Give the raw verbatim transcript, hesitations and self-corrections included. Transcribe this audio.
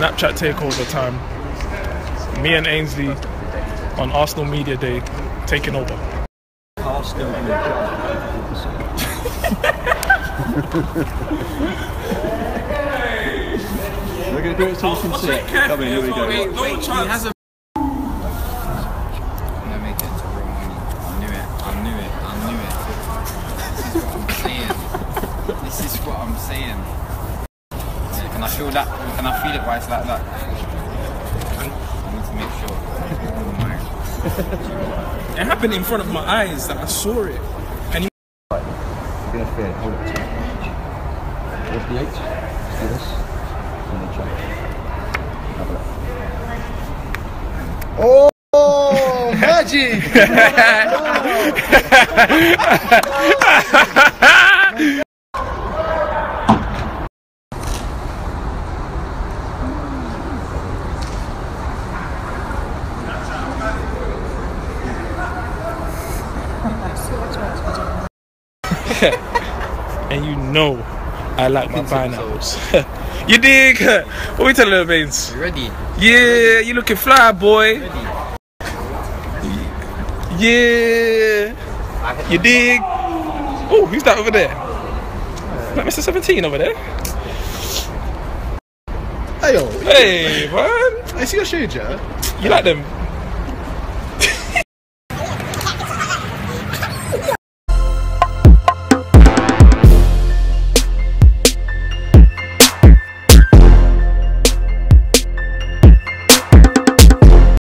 Snapchat takeover time. Me and Ainsley on Arsenal Media Day taking over. Arsenal and We're going to do it so you can see it. Come in, here we go. Wait, wait, he has a... What I'm saying. Yeah, can I feel that? Can I feel it while it's like that? I need to make sure. Oh my. It happened in front of my eyes that I saw it. And he right. You're going to feel it. Hold it to Where's the H? Let's do this. And then jump. Have a look. Oh, magic! And you know I like my pineapples. You dig? What we telling little Baines? You ready? Yeah, you looking fly, boy. Ready? Yeah. You dig? Oh, who's that over there? Is that Mister seventeen over there? Hey, yo. Hey, man. I see your shoes, yeah? You like them?